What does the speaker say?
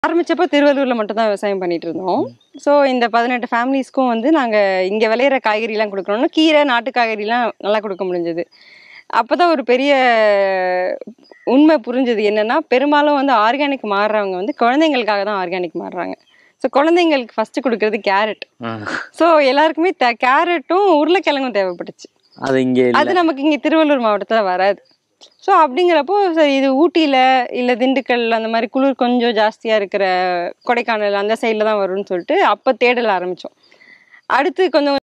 ஆரம்பிச்சப்போ திருவள்ளூர்ல மட்டும் தான் விவசாயம் பண்ணிட்டு இருந்தோம். ஸோ இந்த 18 ஃபேமிலிஸ்க்கும் வந்து நாங்கள் இங்கே விளையிற காய்கறிலாம் கொடுக்கணும்னா கீரை நாட்டு காய்கறிலாம் நல்லா கொடுக்க முடிஞ்சது. அப்போதான் ஒரு பெரிய உண்மை புரிஞ்சது. என்னன்னா பெரும்பாலும் வந்து ஆர்கானிக் மாறுறவங்க வந்து குழந்தைங்களுக்காக தான் ஆர்கானிக் மாறுறாங்க. ஸோ குழந்தைங்களுக்கு ஃபர்ஸ்ட் கொடுக்கறது கேரட். ஸோ எல்லாருக்குமே கேரட்டும் உருளைக்கிழங்கும் தேவைப்பட்டுச்சு. அது நமக்கு இங்கே திருவள்ளூர் மாவட்டத்தில் வராது. ஸோ அப்படிங்கிறப்போ சரி இது ஊட்டியில் இல்லை திண்டுக்கல் அந்த மாதிரி குளிர் கொஞ்சம் ஜாஸ்தியாக இருக்கிற கொடைக்கானல் அந்த சைடில் தான் வரும்னு சொல்லிட்டு அப்போ தேடல ஆரம்பித்தோம். அடுத்து கொஞ்சம்